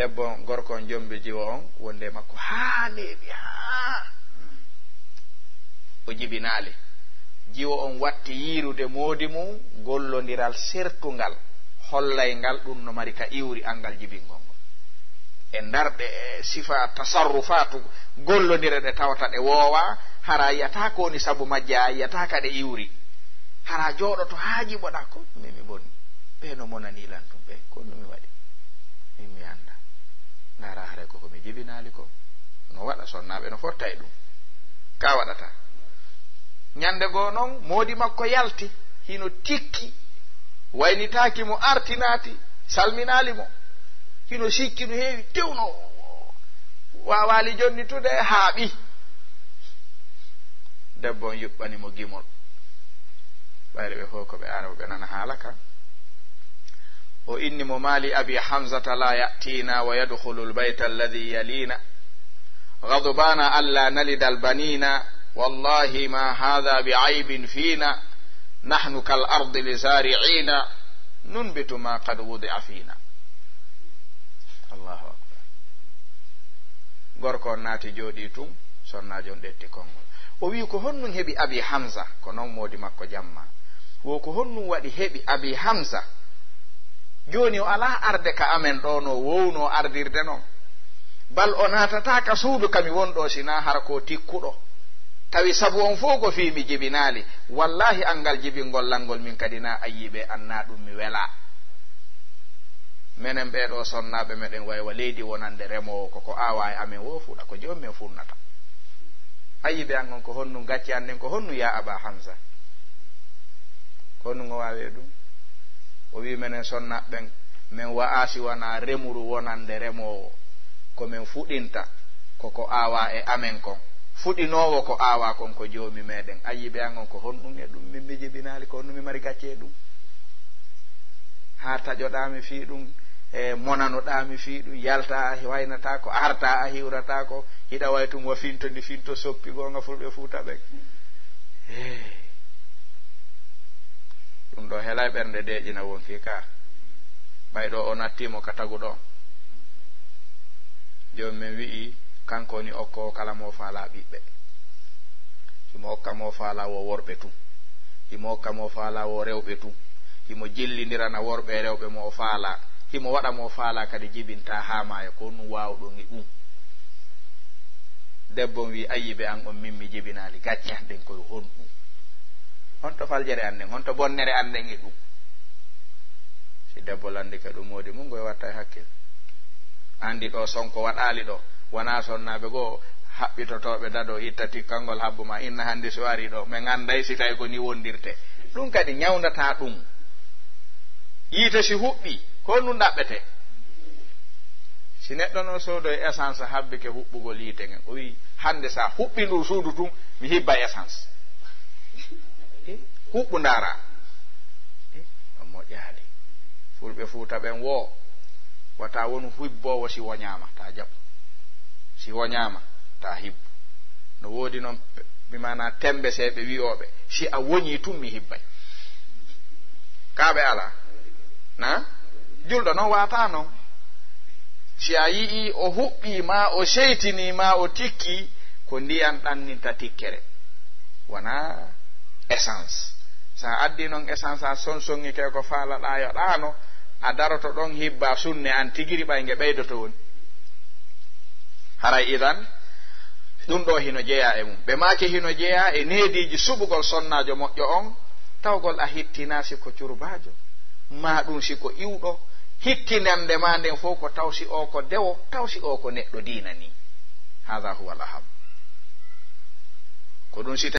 debbo gorko on jombe jiwo on wonde makko ha neeɓi ha o jibinaali jiwo on watti yiirude moodi mum gollodiral sertungal hollay ngal ɗum no mari ka iwri angal jibingol ngol e ndarɗe e sifa tasarrufatu gollodire ɗe tawata ɗe woowa hara yiyata ko woni sabu majje a yiyata ka ɗe iwri hara jooɗoto haa jiɓoɗa ko ɗumi mi bonni ɓe no monanilan ɗum ɓe ko ɗumi waɗi mi anda ndara hare ko mi jibinaali ko no waɗa sonnaɓe no fotta e ɗum ka waɗata ñande goo noon moodi makko yalti hino tikki waynitaaki mo artinaati salminaali mo hino sikki no heewi tewno waawaali jonnitude haaɓi debbo on yuɓɓani mo gimol ɓayre ɓe fof ko ɓe araɓe ɓe nana haala ka o inni mo maali abi hamzata la ya'tina wa yadkhulu albayta alladhi yalina ghadbana alla nalida albanina wallahi ma hadha bi'aybin fina nahnu kal ardi lizari'ina nunbitu ma qad wudi'a fina Allahu akbar gorko naati jooɗi tum sonnajo ɗetti konngol o wi ko honnum heɓi abi hamza ko noon moodi makko jamma wo ko honnum waɗi heɓi abi hamza joni o ala arde ka amen ɗo no wowno ardirde noon bal o natata ka suudu kami wonɗo sina har ko tikkuɗo tawi sabu on fof ko fi mi jibinaali wallahi angal jibingol langol min kadi na ayiɓe anna ɗum mi wela menen ɓeɗo sonnaɓe meɗen waywa leydi wonande remowo koko awa e amen wo fuɗa ko joni min furnata ayiɓe an on ko honnu gacci anden ko honnu ya aba hamsa ko honnu o wawe ɗum o wi menen sonnaɓen min wa'asi wona remuru wonande remowo komin fuɗinta koko awa e amen kon fuɗinowo ko awa kon ko joomi meɗen ayiɓe an on ko honɗum e ɗum min mi jibinaali ko honnu mi mari gacce e ɗum ha taƴoɗami fi ɗum e monanoɗami fi ɗum yalta waynata ko arta a hiwrata ko hiɗa way tum wa finto ni finto soppi gonga fulɓe fuuta ɓen ɗum ɗo helay ɓernde deƴina wonki ka ɓayɗo o nattimo ka tagu ɗon joni min wi'i kanko woni okko kala mo faala ɓiɓɓe himo hokka mo faala wo worɓe tum himo hokka mo faala wo rewɓe tum himo jillidirana worɓe e rewɓe mo o faala himo waɗa mo faala kadi jibinta ha maayo ko num wawɗon e ɗum debbo wi ayiɓe an on min mi jibinaali gacce anden koye honɗum honto faljere anden honto bonnere anden e ɗum si debbo landi ka ɗum modi mum goye watta e hakkil andi ɗo sonko waɗali ɗo wona sonnaɓe goo haɓɓitotoɓe dado itta tikkangol habbu ma inna hande so wari ɗo min anday si tawi ko ni wondirte ɗum kadi ñawdata ɗum yiite si huɓɓi ko num ɗaɓɓete si neɗɗo no soodo e essence habbike huɓɓugol yiite ngen o wi hande sa huɓɓi ndu suudu tum mi hibba essence huɓɓu ndara on moƴƴaali fulɓe fuuta ɓen wo wata wonu hibbowo si woñama ta jaɓu si woñama ta hibbu no woodi noon mi mana tembe seɓe wi'oɓe si a woñi tum mi hibbay kaɓe ala na julɗo noon wata noon si a yii o huɓɓi ma o seytini ma o tikki ko ndiyan ɗanninta tikkere wona essence sa addi noon essence a sonsongi ke ko faalaɗa yoɗano a daroto ɗon hibba sunne an tigiri ɓayge ɓeydoto woni haray idan ɗum ɗo hino jeeya e mum ɓe make hino jeeya e neediji suɓugol sonnajo moƴƴo on tawgol a hittina siko curbajo ma ɗum siko iwɗo hittinande ma nden fof ko tawsi o ko dewo tawsi o ko neɗɗo diina ni hada huwa laham ko ɗum